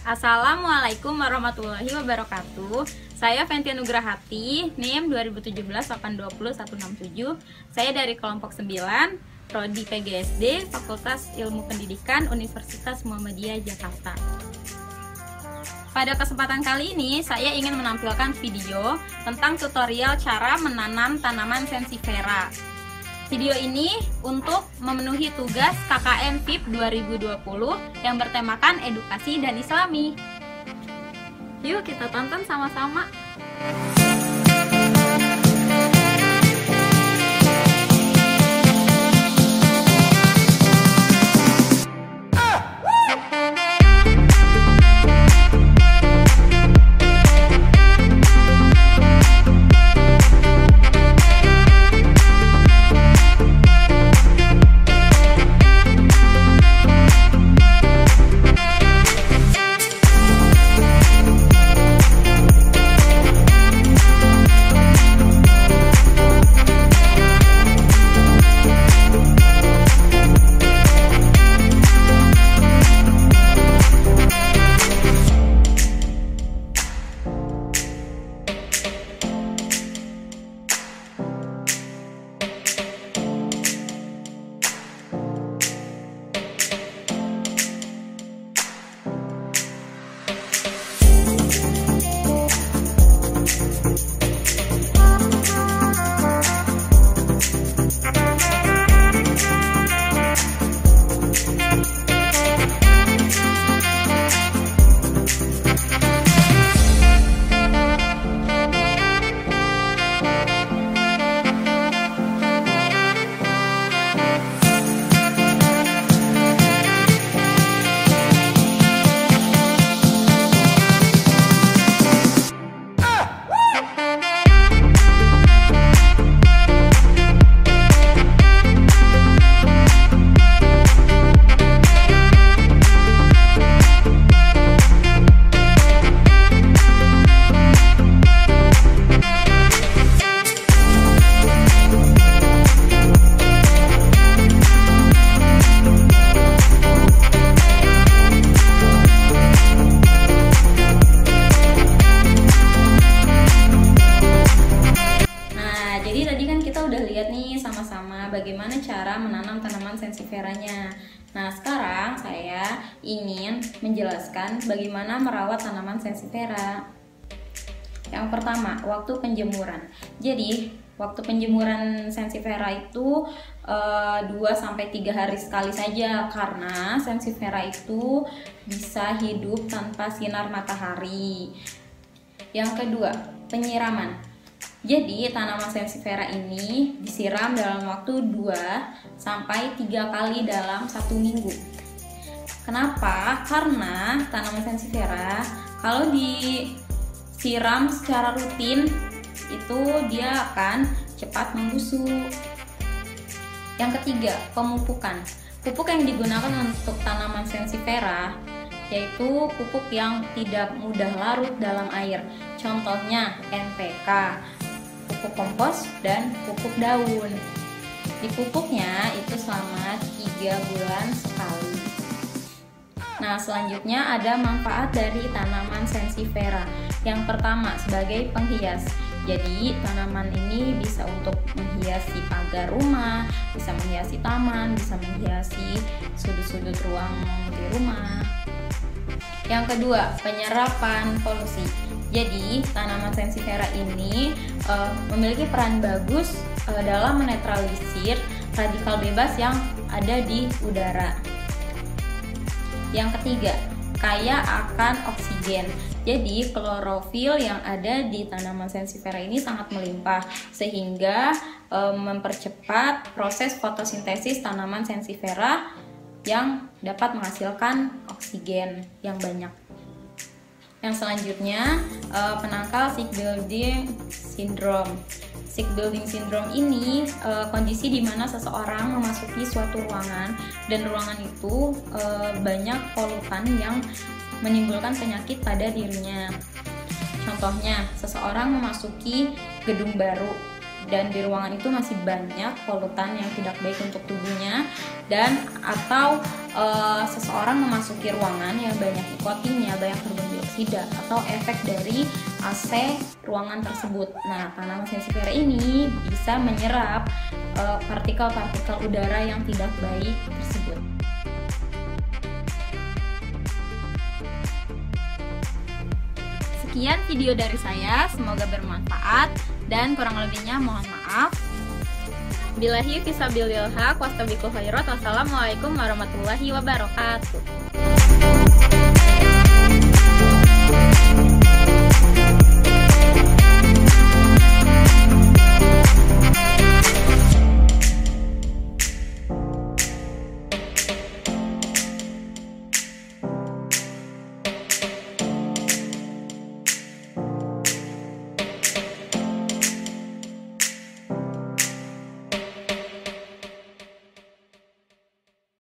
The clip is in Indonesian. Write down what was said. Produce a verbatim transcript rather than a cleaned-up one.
Assalamualaikum warahmatullahi wabarakatuh. Saya Fentia Nugrahati, N I M dua ribu tujuh belas delapan dua nol satu enam tujuh. Saya dari kelompok sembilan, Prodi P G S D, Fakultas Ilmu Pendidikan, Universitas Muhammadiyah Jakarta. Pada kesempatan kali ini, saya ingin menampilkan video tentang tutorial cara menanam tanaman sensifera. Video ini untuk memenuhi tugas K K N V I P dua ribu dua puluh yang bertemakan edukasi dan islami. Yuk kita tonton sama-sama. Lihat nih sama-sama bagaimana cara menanam tanaman sensiferanya. Nah, sekarang saya ingin menjelaskan bagaimana merawat tanaman sensifera. Yang pertama, waktu penjemuran. Jadi, waktu penjemuran sensifera itu e, dua sampai tiga hari sekali saja, karena sensifera itu bisa hidup tanpa sinar matahari. Yang kedua, penyiraman. Jadi tanaman sensifera ini disiram dalam waktu dua sampai tiga kali dalam satu minggu. Kenapa? Karena tanaman sensifera kalau disiram secara rutin itu dia akan cepat membusuk. Yang ketiga, pemupukan. Pupuk yang digunakan untuk tanaman sensifera yaitu pupuk yang tidak mudah larut dalam air. Contohnya N P K, pupuk kompos, dan pupuk daun. Dipupuknya itu selama tiga bulan sekali. Nah, selanjutnya ada manfaat dari tanaman sensifera. Yang pertama, sebagai penghias. Jadi, tanaman ini bisa untuk menghiasi pagar rumah, bisa menghiasi taman, bisa menghiasi sudut-sudut ruang di rumah. Yang kedua, penyerapan polusi. Jadi, tanaman sensifera ini uh, memiliki peran bagus uh, dalam menetralisir radikal bebas yang ada di udara. Yang ketiga, kaya akan oksigen. Jadi, klorofil yang ada di tanaman sensifera ini sangat melimpah sehingga uh, mempercepat proses fotosintesis tanaman sensifera yang dapat menghasilkan oksigen yang banyak. Yang selanjutnya, penangkal sick building syndrome. Sick building syndrome ini kondisi di mana seseorang memasuki suatu ruangan dan ruangan itu banyak polutan yang menimbulkan penyakit pada dirinya. Contohnya, seseorang memasuki gedung baru dan di ruangan itu masih banyak polutan yang tidak baik untuk tubuhnya, dan atau e, seseorang memasuki ruangan yang banyak nikotinnya, banyak karbon dioksida atau efek dari A C ruangan tersebut. Nah, tanaman sensifera ini bisa menyerap e, partikel-partikel udara yang tidak baik tersebut. Sekian video dari saya, semoga bermanfaat dan kurang lebihnya mohon maaf. Billahi fisabilil haq wastabiqul khairat. Wassalamualaikum warahmatullahi wabarakatuh.